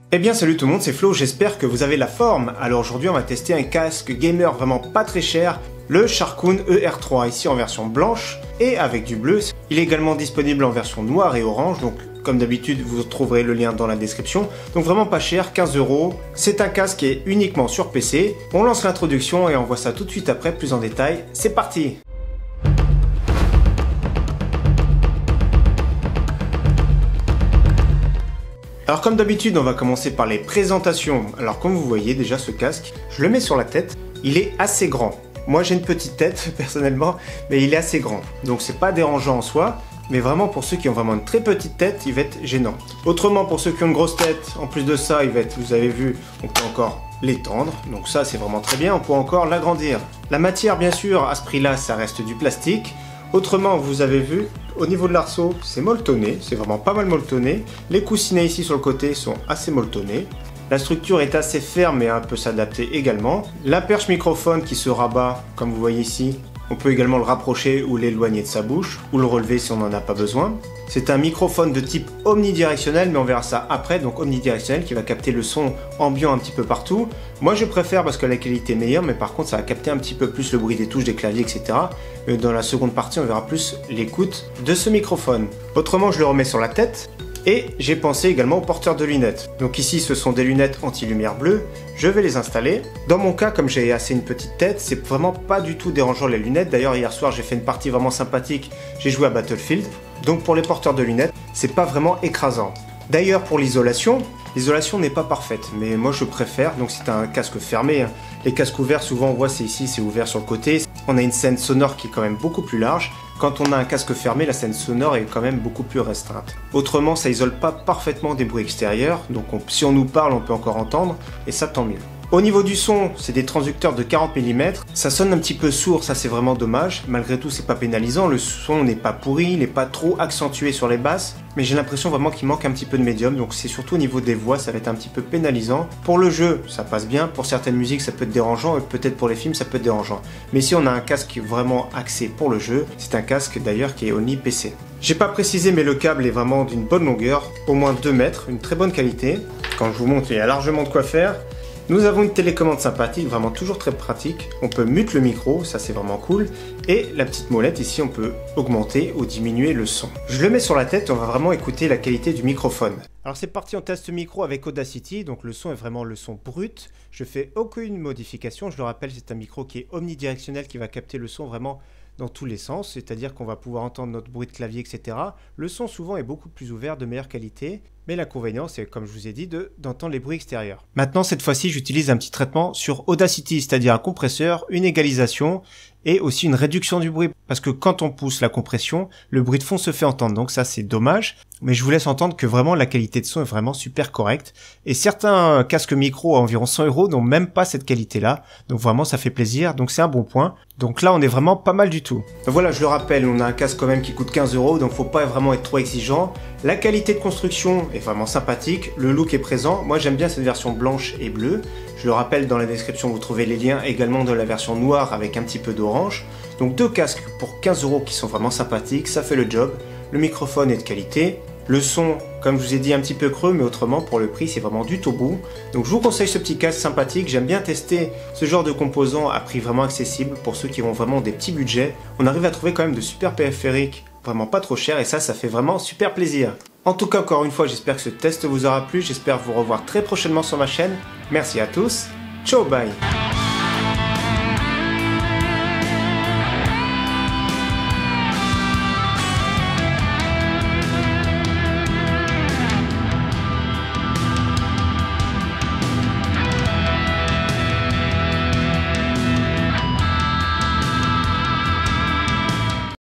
Eh bien salut tout le monde, c'est Flo, j'espère que vous avez la forme. Alors aujourd'hui on va tester un casque gamer vraiment pas très cher, le Sharkoon ER3, ici en version blanche et avec du bleu. Il est également disponible en version noire et orange, donc comme d'habitude vous trouverez le lien dans la description. Donc vraiment pas cher, 15 €. C'est un casque qui est uniquement sur PC. On lance l'introduction et on voit ça tout de suite après plus en détail. C'est parti! Alors comme d'habitude, on va commencer par les présentations. Alors comme vous voyez déjà ce casque, je le mets sur la tête, il est assez grand. Moi j'ai une petite tête personnellement, mais il est assez grand. Donc c'est pas dérangeant en soi, mais vraiment pour ceux qui ont vraiment une très petite tête, il va être gênant. Autrement pour ceux qui ont une grosse tête, en plus de ça, il va être, vous avez vu, on peut encore l'étendre. Donc ça c'est vraiment très bien, on peut encore l'agrandir. La matière bien sûr, à ce prix-là, ça reste du plastique. Autrement, vous avez vu, au niveau de l'arceau, c'est molletonné, c'est vraiment pas mal molletonné. Les coussinets ici sur le côté sont assez molletonnés. La structure est assez ferme et peut s'adapter également. La perche microphone qui se rabat, comme vous voyez ici, on peut également le rapprocher ou l'éloigner de sa bouche, ou le relever si on n'en a pas besoin. C'est un microphone de type omnidirectionnel, mais on verra ça après, donc omnidirectionnel qui va capter le son ambiant un petit peu partout. Moi je préfère parce que la qualité est meilleure, mais par contre ça va capter un petit peu plus le bruit des touches, des claviers, etc. Dans la seconde partie on verra plus l'écoute de ce microphone. Autrement je le remets sur la tête. Et j'ai pensé également aux porteurs de lunettes. Donc ici ce sont des lunettes anti-lumière bleue, je vais les installer. Dans mon cas, comme j'ai assez une petite tête, c'est vraiment pas du tout dérangeant les lunettes. D'ailleurs hier soir j'ai fait une partie vraiment sympathique, j'ai joué à Battlefield. Donc pour les porteurs de lunettes, c'est pas vraiment écrasant. D'ailleurs pour l'isolation n'est pas parfaite, mais moi je préfère, donc c'est un casque fermé. Les casques ouverts souvent on voit c'est ici, c'est ouvert sur le côté. On a une scène sonore qui est quand même beaucoup plus large. Quand on a un casque fermé, la scène sonore est quand même beaucoup plus restreinte. Autrement, ça isole pas parfaitement des bruits extérieurs, donc si on nous parle, on peut encore entendre, et ça tant mieux. Au niveau du son, c'est des transducteurs de 40 mm, ça sonne un petit peu sourd, ça c'est vraiment dommage. Malgré tout, c'est pas pénalisant, le son n'est pas pourri, il n'est pas trop accentué sur les basses, mais j'ai l'impression vraiment qu'il manque un petit peu de médium, donc c'est surtout au niveau des voix, ça va être un petit peu pénalisant. Pour le jeu, ça passe bien, pour certaines musiques ça peut être dérangeant, et peut-être pour les films ça peut être dérangeant. Mais si on a un casque vraiment axé pour le jeu, c'est un casque d'ailleurs qui est Only PC. J'ai pas précisé mais le câble est vraiment d'une bonne longueur, au moins 2 mètres, une très bonne qualité. Quand je vous montre, il y a largement de quoi faire. Nous avons une télécommande sympathique, vraiment toujours très pratique. On peut mute le micro, ça c'est vraiment cool. Et la petite molette ici, on peut augmenter ou diminuer le son. Je le mets sur la tête et on va vraiment écouter la qualité du microphone. Alors c'est parti, on teste micro avec Audacity. Donc le son est vraiment le son brut. Je fais aucune modification. Je le rappelle, c'est un micro qui est omnidirectionnel qui va capter le son vraiment dans tous les sens, c'est-à-dire qu'on va pouvoir entendre notre bruit de clavier, etc. Le son souvent est beaucoup plus ouvert, de meilleure qualité, mais l'inconvénient c'est, comme je vous ai dit, d'entendre les bruits extérieurs. Maintenant, cette fois-ci, j'utilise un petit traitement sur Audacity, c'est-à-dire un compresseur, une égalisation et aussi une réduction du bruit, parce que quand on pousse la compression, le bruit de fond se fait entendre, donc ça c'est dommage, mais je vous laisse entendre que vraiment la qualité de son est vraiment super correcte, et certains casques micro à environ 100 € n'ont même pas cette qualité-là, donc vraiment ça fait plaisir, donc c'est un bon point. Donc là on est vraiment pas mal du tout. Donc voilà, je le rappelle, on a un casque quand même qui coûte 15 €, donc faut pas vraiment être trop exigeant. La qualité de construction est vraiment sympathique, le look est présent, moi j'aime bien cette version blanche et bleue. Je le rappelle, dans la description vous trouvez les liens également de la version noire avec un petit peu d'orange. Donc 2 casques pour 15 € qui sont vraiment sympathiques, ça fait le job. Le microphone est de qualité. Le son, comme je vous ai dit, un petit peu creux, mais autrement pour le prix c'est vraiment du tout bout. Donc je vous conseille ce petit casque sympathique, j'aime bien tester ce genre de composants à prix vraiment accessible pour ceux qui ont vraiment des petits budgets. On arrive à trouver quand même de super périphériques, vraiment pas trop cher, et ça fait vraiment super plaisir. En tout cas, encore une fois, j'espère que ce test vous aura plu, j'espère vous revoir très prochainement sur ma chaîne. Merci à tous, ciao, bye.